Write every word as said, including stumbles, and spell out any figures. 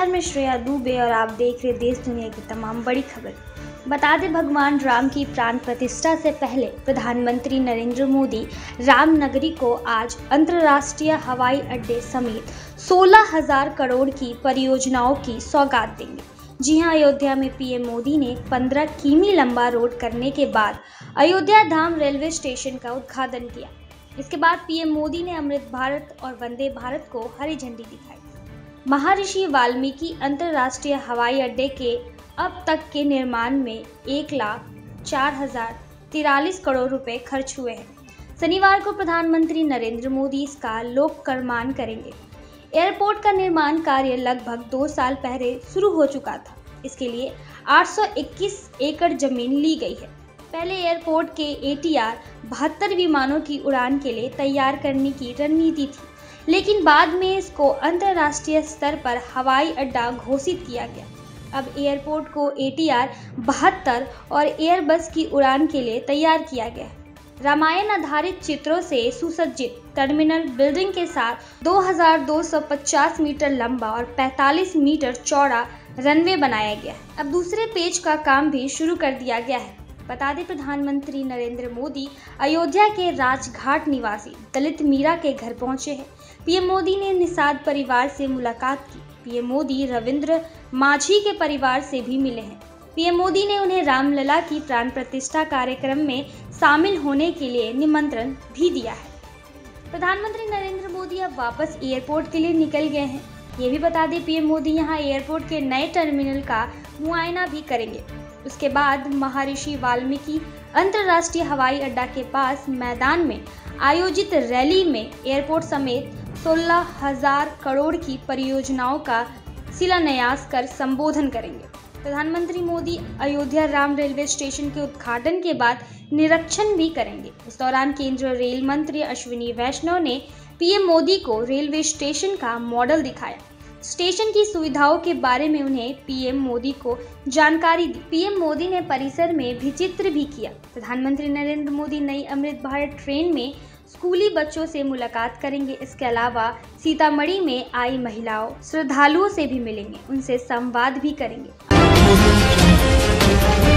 मैं श्रेया दुबे और आप देख रहे देश दुनिया की तमाम बड़ी खबर। बता दें, भगवान राम की प्राण प्रतिष्ठा से पहले प्रधानमंत्री नरेंद्र मोदी रामनगरी को आज अंतर्राष्ट्रीय हवाई अड्डे समेत सोलह हज़ार करोड़ की परियोजनाओं की सौगात देंगे। जी हां, अयोध्या में पीएम मोदी ने पंद्रह किमी लंबा रोड करने के बाद अयोध्या धाम रेलवे स्टेशन का उद्घाटन किया। इसके बाद पीएम मोदी ने अमृत भारत और वंदे भारत को हरी झंडी दिखाई। महर्षि वाल्मीकि अंतर्राष्ट्रीय हवाई अड्डे के अब तक के निर्माण में एक लाख चार हजार तिरालीस करोड़ रुपए खर्च हुए हैं। शनिवार को प्रधानमंत्री नरेंद्र मोदी इसका लोकार्पण करेंगे। एयरपोर्ट का निर्माण कार्य लगभग दो साल पहले शुरू हो चुका था। इसके लिए आठ सौ इक्कीस एकड़ जमीन ली गई है। पहले एयरपोर्ट के एटीआर बहत्तर विमानों की उड़ान के लिए तैयार करने की रणनीति थी, लेकिन बाद में इसको अंतर्राष्ट्रीय स्तर पर हवाई अड्डा घोषित किया गया। अब एयरपोर्ट को एटीआर बहत्तर और एयरबस की उड़ान के लिए तैयार किया गया है। रामायण आधारित चित्रों से सुसज्जित टर्मिनल बिल्डिंग के साथ दो हज़ार दो सौ पचास मीटर लंबा और पैंतालीस मीटर चौड़ा रनवे बनाया गया है। अब दूसरे पेज का काम भी शुरू कर दिया गया है। बता दें, प्रधानमंत्री नरेंद्र मोदी अयोध्या के राजघाट निवासी दलित मीरा के घर पहुंचे हैं। पीएम मोदी ने निषाद परिवार से मुलाकात की। पीएम मोदी रविंद्र माझी के परिवार से भी मिले हैं। पीएम मोदी ने उन्हें रामलला की प्राण प्रतिष्ठा कार्यक्रम में शामिल होने के लिए निमंत्रण भी दिया है। प्रधानमंत्री नरेंद्र मोदी अब वापस एयरपोर्ट के लिए निकल गए हैं। ये भी बता दें, पीएम मोदी यहां एयरपोर्ट के नए टर्मिनल का मुआयना भी करेंगे। उसके बाद महर्षि वाल्मीकि अंतर्राष्ट्रीय हवाई अड्डा के पास मैदान में आयोजित रैली में एयरपोर्ट समेत सोलह हज़ार करोड़ की परियोजनाओं का शिलान्यास कर संबोधन करेंगे। प्रधानमंत्री मोदी अयोध्या राम रेलवे स्टेशन के उद्घाटन के बाद निरीक्षण भी करेंगे। इस दौरान केंद्रीय रेल मंत्री अश्विनी वैष्णव ने पीएम मोदी को रेलवे स्टेशन का मॉडल दिखाया। स्टेशन की सुविधाओं के बारे में उन्हें पीएम मोदी को जानकारी दी। पीएम मोदी ने परिसर में भी चित्र भी किया। प्रधानमंत्री नरेंद्र मोदी नई अमृत भारत ट्रेन में स्कूली बच्चों से मुलाकात करेंगे। इसके अलावा सीतामढ़ी में आई महिलाओं श्रद्धालुओं से भी मिलेंगे, उनसे संवाद भी करेंगे।